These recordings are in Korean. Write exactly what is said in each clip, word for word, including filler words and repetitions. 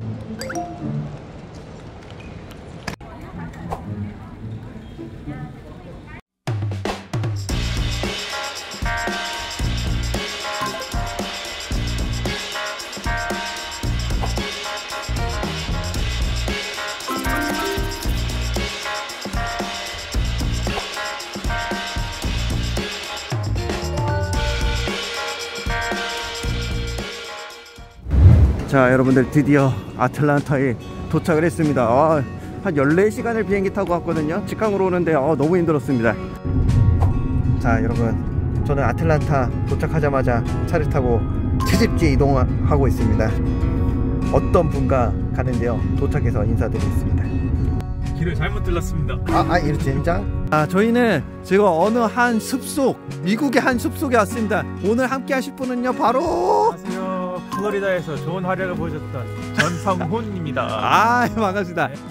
자, 여러분들 드디어 아틀란타에 도착을 했습니다. 아, 한 열네 시간을 비행기 타고 왔거든요. 직항으로 오는데 어, 너무 힘들었습니다. 자, 여러분, 저는 아틀란타 도착하자마자 차를 타고 채집지에 이동하고 있습니다. 어떤 분과 가는데요, 도착해서 인사드리겠습니다. 길을 잘못 들렀습니다. 아, 아, 이렇게 젠장. 아, 저희는 지금 어느 한 숲속, 미국의 한 숲속에 왔습니다. 오늘 함께 하실 분은요, 바로 안녕하세요. 플로리다에서 좋은 활약을 보여줬던 전성훈입니다. 아, 반갑습니다. 네.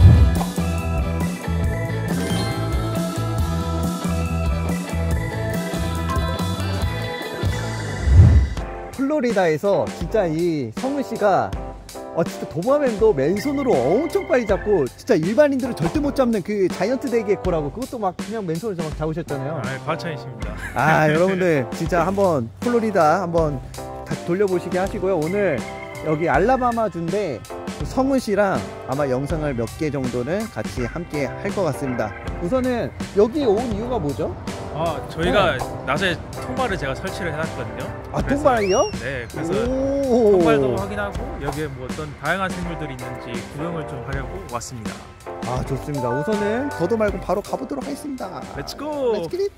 플로리다에서 진짜 이 성훈 씨가 어, 진짜 도마뱀도 맨손으로 엄청 빨리 잡고 진짜 일반인들은 절대 못 잡는 그 자이언트 대게코라고, 그것도 막 그냥 맨손으로 막 잡으셨잖아요. 아, 과찬이십니다. 아, 여러분들 진짜 한번 플로리다 한번 다 돌려보시게 하시고요. 오늘 여기 알라바마 주인데 성훈 씨랑 아마 영상을 몇 개 정도는 같이 함께 할 것 같습니다. 우선은 여기 온 이유가 뭐죠? 아, 저희가 네. 낮에 통발을 제가 설치를 해놨거든요. 아, 통발이요? 네, 그래서 통발도 확인하고 여기에 뭐 어떤 다양한 생물들이 있는지 구경을 좀 하려고 왔습니다. 아, 좋습니다. 우선은 더도 말고 바로 가보도록 하겠습니다. 렛츠고! 렛츠기릿!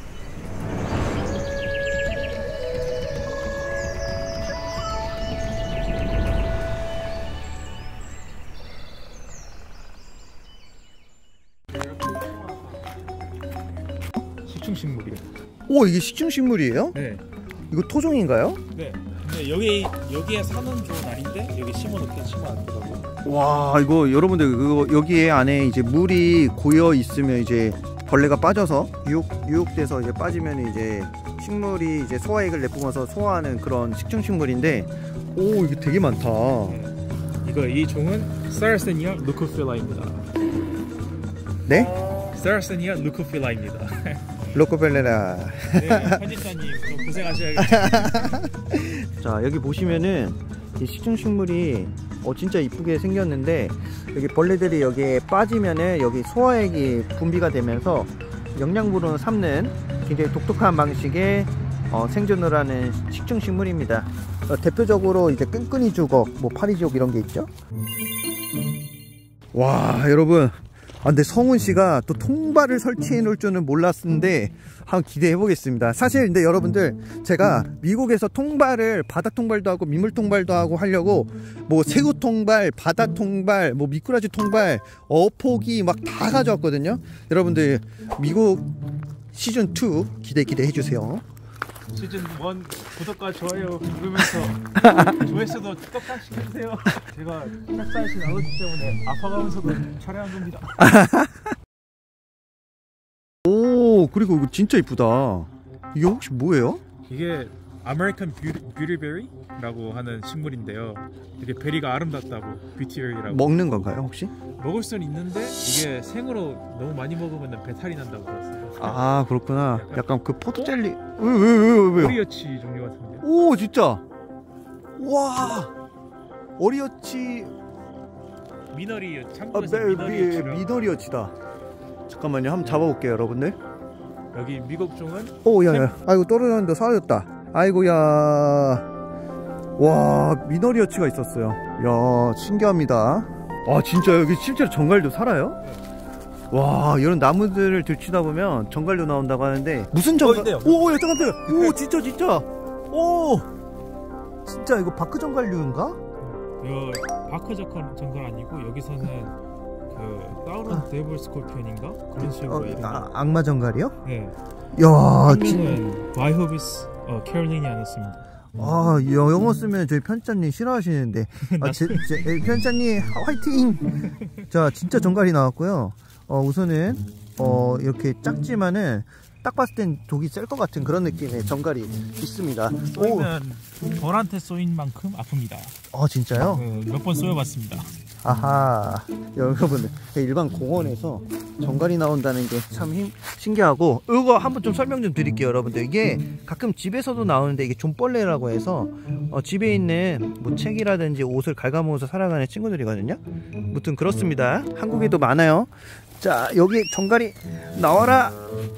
식충식물이에요. 오, 이게 식충식물이에요? 네. 이거 토종인가요? 네. 근데 여기 여기에 사는 좋은 날인데 여기 심어놓긴 심어 안 되더라고. 와, 이거 여러분들 그거 여기에 안에 이제 물이 고여 있으면 이제 벌레가 빠져서 유혹 유혹돼서 이제 빠지면 이제 식물이 이제 소화액을 내뿜어서 소화하는 그런 식충식물인데, 오, 이게 되게 많다. 네. 이거 이 종은 Sarracenia leucophila.입니다. 네? Sarracenia leucophila.입니다. 로코펠레라. 네, 편집자님 좀 고생하셔야겠죠. 자, 여기 보시면은 이 식충식물이 어 진짜 이쁘게 생겼는데, 여기 벌레들이 여기에 빠지면은 여기 소화액이 분비가 되면서 영양분을 삼는 굉장히 독특한 방식의 어, 생존을 하는 식충식물입니다. 어, 대표적으로 이제 끈끈이 주걱, 뭐 파리지옥 이런 게 있죠. 와, 여러분, 아, 근데 성훈 씨가 또 통발을 설치해 놓을 줄은 몰랐는데 한번 기대해 보겠습니다. 사실 근데 여러분들, 제가 미국에서 통발을 바다 통발도 하고 민물 통발도 하고 하려고 뭐 새우 통발, 바다 통발, 뭐 미꾸라지 통발, 어포기 막 다 가져왔거든요. 여러분들 미국 시즌 투 기대 기대해 주세요. 시즌 일 구독과 좋아요 누르면서 조회수도 똑같이 해주세요. 제가 캡사이신 알러지 때문에 아파가면서도 촬영한 겁니다. 오, 그리고 이거 진짜 이쁘다. 이게 혹시 뭐예요? 이게 아메리칸 뷰티베리라고 하는 식물인데요. 되게 베리가 아름답다고, 뷰티베리라고. 먹는 건가요 혹시? 먹을 수는 있는데 이게 생으로 너무 많이 먹으면 배탈이 난다고 들었어요. 아, 그렇구나. 약간 그 포도 젤리. 왜 왜 왜 왜? 오리여치 종류 같은데. 오, 진짜. 와, 오리여치. 미너리, 아, 참고해서 미, 미너리여치라고. 미너리여치다. 잠깐만요, 한번 잡아볼게요 여러분들. 여기 미국 종은. 오, 야야, 아이고 떨어졌는데 사라졌다. 아이고야. 와, 미너리여치가 있었어요. 야, 신기합니다. 아, 진짜 여기 실제로 정갈도 살아요? 와, 이런 나무들을 들추다 보면 정갈도 나온다고 하는데, 무슨 정갈? 어, 오, 야, 잠깐만요. 오, 진짜 진짜. 오, 진짜 이거 바크 정갈류인가? 요 바크 정갈 아니고 여기서는 그 다우런 데블 스콜피언인가 그런 식으로 어, 이름이. 아, 악마 정갈이요? 네. 야, 진 바이호비스 어, 캐롤리니아였습니다. 아, 영어 쓰면 저희 편집자님 싫어하시는데. 아, 제, 제, 편집자님 화이팅! 자, 진짜 정갈이 나왔고요. 어, 우선은 어, 이렇게 작지만은 딱 봤을 땐 독이 셀 것 같은 그런 느낌의 정갈이 있습니다. 쏘이면 벌한테 쏘인 만큼 아픕니다. 어 진짜요? 네, 몇 번 쏘여봤습니다. 아하, 여러분들 일반 공원에서 정갈이 나온다는 게 참 신기하고, 이거 한번 좀 설명 좀 드릴게요. 여러분들, 이게 가끔 집에서도 나오는데 이게 좀벌레라고 해서 어, 집에 있는 뭐 책이라든지 옷을 갉아먹어서 살아가는 친구들이거든요. 무튼 그렇습니다. 한국에도 많아요. 자, 여기 정갈이 나와라.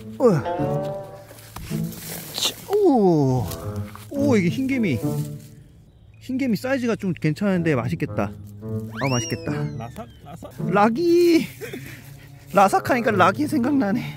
오, 오, 이게 흰개미. 흰개미 사이즈가 좀 괜찮은데 맛있겠다. 아, 맛있겠다. 라삭? 라삭? 락이 라삭하니까 락이 생각나네.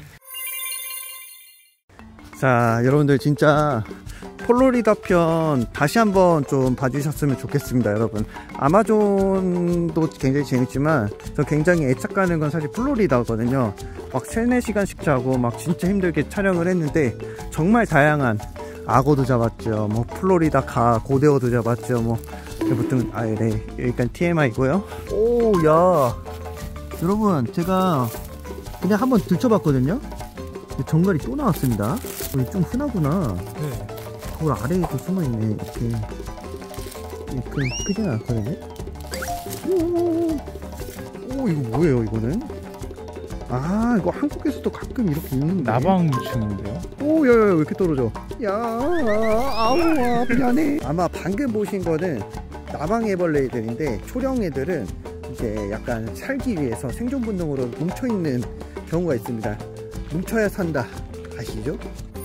자, 여러분들 진짜 플로리다 편 다시 한번 좀 봐주셨으면 좋겠습니다. 여러분, 아마존도 굉장히 재밌지만 저 굉장히 애착 가는 건 사실 플로리다거든요. 막 세네 시간씩 자고 막 진짜 힘들게 촬영을 했는데 정말 다양한 악어도 잡았죠. 뭐 플로리다 가 고대어도 잡았죠. 뭐 아무튼 아, 네, 일단 티엠아이고요. 오, 야, 여러분, 제가 그냥 한번 들춰봤거든요. 정갈이 또 나왔습니다. 어, 좀 흔하구나. 네. 돌 아래에도 숨어있네. 이렇게 크, 크진 않거든요. 오, 오, 이거 뭐예요 이거는? 아, 이거 한국에서도 가끔 이렇게 있는데. 나방류충인데요. 오, 야야야, 왜 이렇게 떨어져? 야, 아우, 아, 미안해. 아마 방금 보신 거는 나방애벌레들인데, 초령애들은 이제 약간 살기 위해서 생존 본능으로 뭉쳐있는 경우가 있습니다. 뭉쳐야 산다, 아시죠?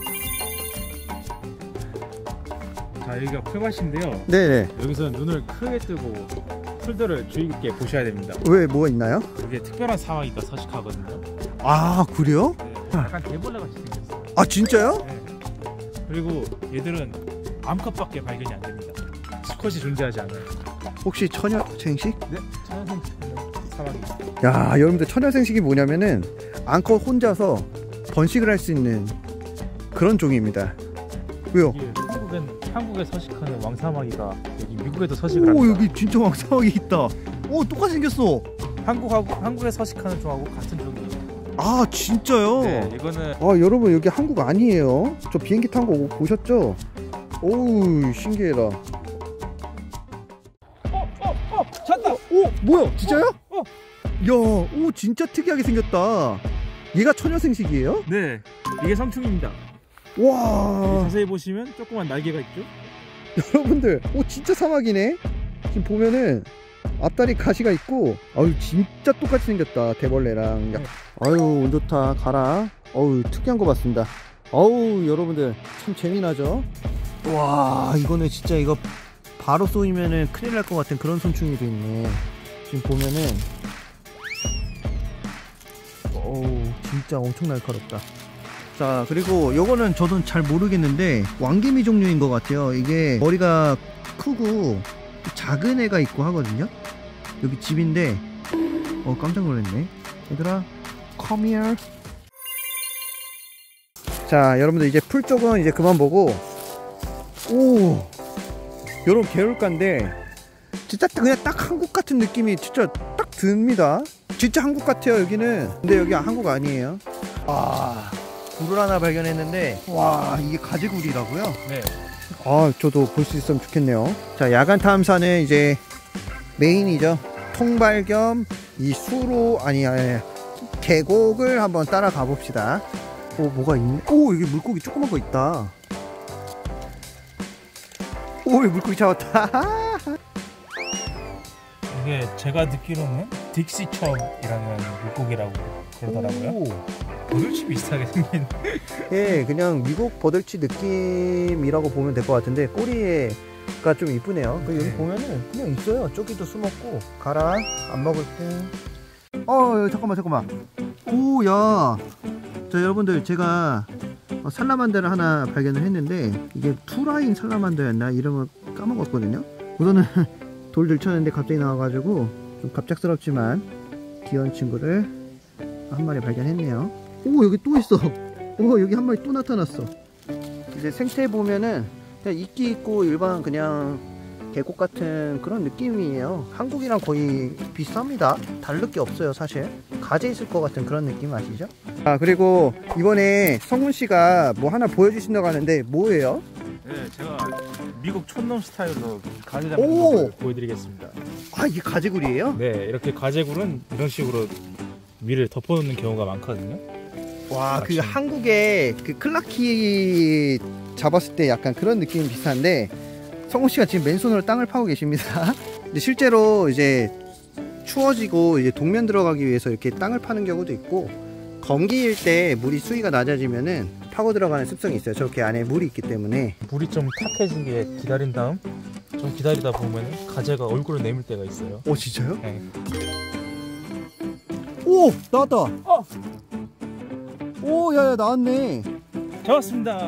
자, 여기가 풀밭인데요. 네네. 여기서 눈을 크게 뜨고 풀들을 주의 깊게 보셔야 됩니다. 왜, 뭐가 있나요? 이게 특별한 상황이 있다 서식하거든요. 아, 그래요? 네, 약간 대벌레 같이 생겼어요. 아, 진짜요? 네. 그리고 얘들은 암컷밖에 발견이 안 됩니다. 수컷이 존재하지 않아요. 혹시 처녀생식? 네, 천연생식 사망입니다. 야, 여러분들, 처녀생식이 뭐냐면은 암컷 혼자서 번식을 할 수 있는 그런 종입니다. 왜요? 이게 한국엔 한국에 서식하는 왕사마귀가 여기 미국에도 서식을 합니다. 오, 여기 진짜 왕사마귀 있다. 오, 똑같이 생겼어. 한국하고 한국에 서식하는 종하고 같은 종이에요. 아, 진짜요? 네, 이거는 아, 여러분, 여기 한국 아니에요. 저 비행기 탄 거 보셨죠? 오우, 신기해라. 어, 어, 어, 찾다. 오, 뭐야, 진짜요? 어, 어. 야, 오, 진짜 특이하게 생겼다. 얘가 처녀생식이에요? 네, 이게 성충입니다. 와, 자세히 보시면 조그만 날개가 있죠? 여러분들, 오, 진짜 사막이네. 지금 보면은 앞다리 가시가 있고, 아유, 진짜 똑같이 생겼다, 대벌레랑. 네. 아유, 운 좋다, 가라. 어우, 특이한 거 봤습니다. 어우, 여러분들, 참 재미나죠? 와, 이거는 진짜 이거 바로 쏘이면은 큰일 날 것 같은 그런 손충이도 있네. 지금 보면은, 어우, 진짜 엄청 날카롭다. 자, 그리고 요거는 저도 잘 모르겠는데 왕개미 종류인 것 같아요. 이게 머리가 크고 작은 애가 있고 하거든요. 여기 집인데, 어, 깜짝 놀랐네. 얘들아, come here. 자, 여러분들, 이제 풀 쪽은 이제 그만 보고, 오, 요런 개울가인데 진짜 그냥 딱 한국 같은 느낌이 진짜 딱 듭니다. 진짜 한국 같아요, 여기는. 근데 여기 한국 아니에요. 아, 굴을 하나 발견했는데, 와, 이게 가지굴이라고요? 네. 아, 저도 볼 수 있으면 좋겠네요. 자, 야간 탐사는 이제 메인이죠. 통발 겸 이 수로, 아니, 아니, 계곡을 한번 따라가 봅시다. 오, 뭐가 있네? 오, 여기 물고기 조그만 거 있다. 오, 물고기 잡았다. 이게 제가 듣기로는 딕시첨이라는 물고기라고 그러더라고요. 오. 버들치 비슷하게 생긴. 예, 그냥 미국 버들치 느낌이라고 보면 될 것 같은데, 꼬리가 좀 이쁘네요. 그 여기 네. 보면은 그냥 있어요. 저기도 숨었고. 가라, 안 먹을 때. 어, 잠깐만, 잠깐만. 오, 야. 자, 여러분들, 제가 살라만다를 하나 발견을 했는데, 이게 투라인 살라만다였나? 이름을 까먹었거든요. 우선은 돌 들쳤는데 갑자기 나와가지고 좀 갑작스럽지만 귀여운 친구를 한 마리 발견했네요. 오, 여기 또 있어. 오, 여기 한 마리 또 나타났어. 이제 생태 보면은 그냥 이끼 있고 일반 그냥 계곡 같은 그런 느낌이에요. 한국이랑 거의 비슷합니다. 다를 게 없어요 사실. 가재 있을 것 같은 그런 느낌 아시죠? 아 그리고 이번에 성훈씨가 뭐 하나 보여주신다고 하는데 뭐예요? 네, 제가 미국 촌놈 스타일로 가재 잡는 걸 보여드리겠습니다. 아 이게 가재굴이에요? 네, 이렇게 가재굴은 이런 식으로 위를 덮어놓는 경우가 많거든요. 와, 그 한국의 그 클라키 잡았을 때 약간 그런 느낌 비슷한데 성훈씨가 지금 맨손으로 땅을 파고 계십니다. 근데 실제로 이제 추워지고 이제 동면 들어가기 위해서 이렇게 땅을 파는 경우도 있고, 건기일 때 물이 수위가 낮아지면은 파고 들어가는 습성이 있어요. 저렇게 안에 물이 있기 때문에. 물이 좀 탁해지게 기다린 다음 좀 기다리다 보면 가재가 얼굴을 내밀 때가 있어요. 오 진짜요? 네. 오 나왔다. 어! 오 야야 나왔네. 잡았습니다.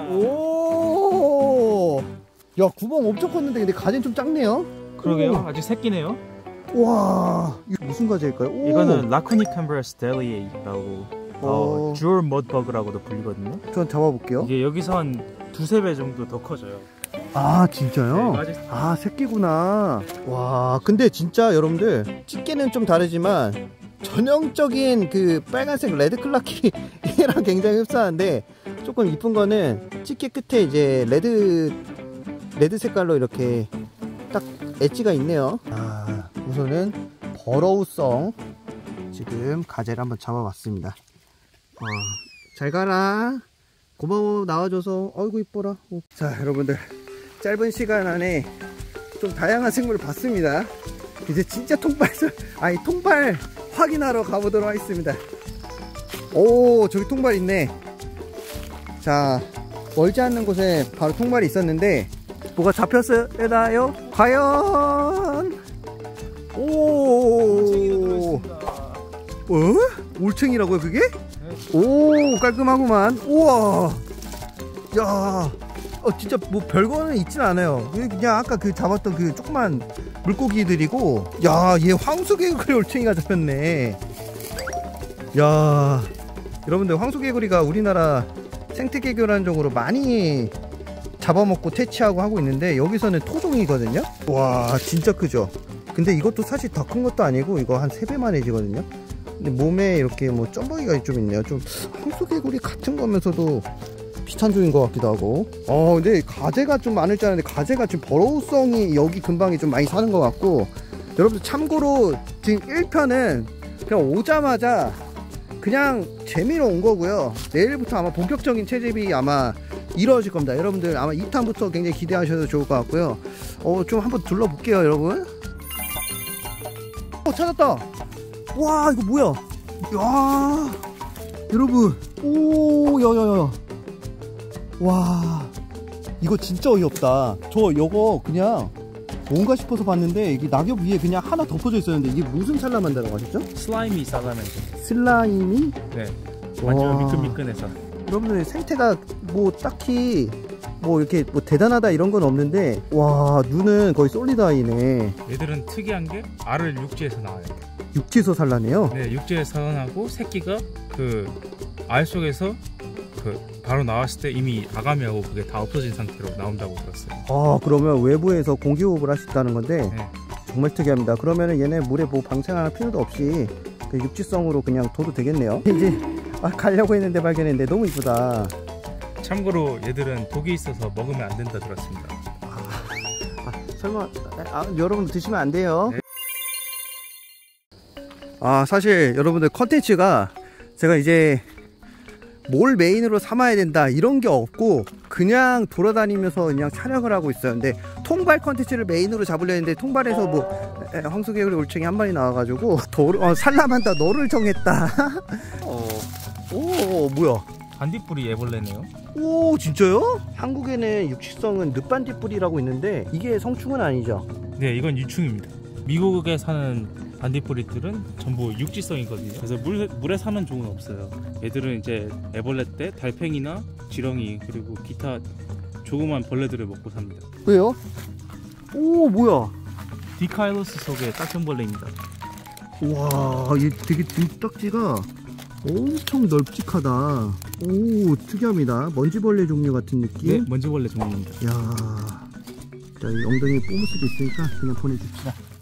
오. 야 구멍 엄청 컸는데 근데 가재는 좀 작네요. 그러게요. 오. 아직 새끼네요. 와 이거 무슨 가재일까요? 오. 이거는 라코니캄브라스 델리에이라고 어, 듀얼 머드버그라고도 불리거든요. 전 잡아볼게요. 이게 여기서 한 두세 배 정도 더 커져요. 아 진짜요? 네, 아직... 아 새끼구나. 와 근데 진짜 여러분들 집게는 좀 다르지만 전형적인 그 빨간색 레드 클라키랑 굉장히 흡사한데, 조금 이쁜 거는 집게 끝에 이제 레드 레드 색깔로 이렇게 딱 엣지가 있네요. 아 우선은 버러우성 지금 가재를 한번 잡아봤습니다. 어, 잘 가라. 고마워 나와줘서. 어이구 이뻐라. 오. 자 여러분들 짧은 시간 안에 좀 다양한 생물을 봤습니다. 이제 진짜 통발 아니 통발 확인하러 가보도록 하겠습니다. 오 저기 통발 있네. 자 멀지 않는 곳에 바로 통발이 있었는데 뭐가 잡혔을까요? 과연? 오 어? 올챙이라고요 그게? 오 깔끔하구만. 우와 야 어, 진짜 뭐 별거는 있진 않아요. 그냥 아까 그 잡았던 그 조그만 물고기들이고, 야 얘 황소개구리 올챙이가 잡혔네. 야 여러분들 황소개구리가 우리나라 생태계교란종으로 많이 잡아먹고 퇴치하고 하고 있는데 여기서는 토종이거든요. 와 진짜 크죠. 근데 이것도 사실 더 큰 것도 아니고 이거 한 세 배만 해지거든요. 근데 몸에 이렇게 뭐 점박이가 좀 있네요. 좀 황소개구리 같은 거면서도 비슷한 종인 것 같기도 하고. 어 근데 가재가 좀 많을 줄 알았는데 가재가 지금 버러우성이 여기 근방에 좀 많이 사는 것 같고, 여러분들 참고로 지금 일 편은 그냥 오자마자 그냥 재미로 온 거고요. 내일부터 아마 본격적인 채집이 아마 이루어질 겁니다. 여러분들 아마 이 탄부터 굉장히 기대하셔도 좋을 것 같고요. 어 좀 한번 둘러볼게요 여러분. 어 찾았다. 와 이거 뭐야. 야 여러분 오 야야야 와 이거 진짜 어이없다. 저 이거 그냥 뭔가 싶어서 봤는데 이게 낙엽 위에 그냥 하나 덮어져 있었는데 이게 무슨 살라만다라고 하셨죠? 슬라이미 살라만다. 슬라임이? 네 완전 미끈미끈해서. 여러분들 생태가 뭐 딱히 뭐 이렇게 뭐 대단하다 이런 건 없는데, 와 눈은 거의 솔리드아이네. 얘들은 특이한 게 알을 육지에서 나와요. 육지에서 산라네요? 네 육지에서 나고 새끼가 그 알 속에서 그 바로 나왔을 때 이미 아가미하고 그게 다 없어진 상태로 나온다고 들었어요. 아 그러면 외부에서 공기호흡을 할 수 있다는 건데 네. 정말 특이합니다. 그러면은 얘네 물에 뭐 방생할 필요도 없이 그 육지성으로 그냥 둬도 되겠네요. 이제 아, 가려고 했는데 발견했는데 너무 이쁘다. 참고로 얘들은 독이 있어서 먹으면 안 된다 들었습니다. 아, 아, 설마 아, 여러분 드시면 안 돼요. 네. 아 사실 여러분들 컨텐츠가 제가 이제 뭘 메인으로 삼아야 된다 이런 게 없고 그냥 돌아다니면서 그냥 촬영을 하고 있어요. 근데 통발 컨텐츠를 메인으로 잡으려 했는데 통발에서 뭐 에, 황소개구리 올챙이 한 마리 나와가지고 도, 어, 살라만다 너를 정했다. 어, 오 뭐야 반딧불이 애벌레네요. 오 진짜요? 한국에는 육식성은 늪반딧불이라고 있는데 이게 성충은 아니죠? 네 이건 유충입니다. 미국에 사는 반딧불이들은 전부 육지성이거든요. 그래서 물, 물에 사는 종은 없어요. 얘들은 이제 애벌레 때 달팽이나 지렁이 그리고 기타 조그만 벌레들을 먹고 삽니다. 왜요? 오 뭐야 디카일로스 속의 딱정벌레입니다. 와, 얘 되게 등딱지가 엄청 널찍하다. 오, 특이합니다. 먼지벌레 종류 같은 느낌? 네, 먼지벌레 종류입니다. 야, 자, 이 엉덩이에 뽀물 수도 있으니까 그냥 보내줍시다.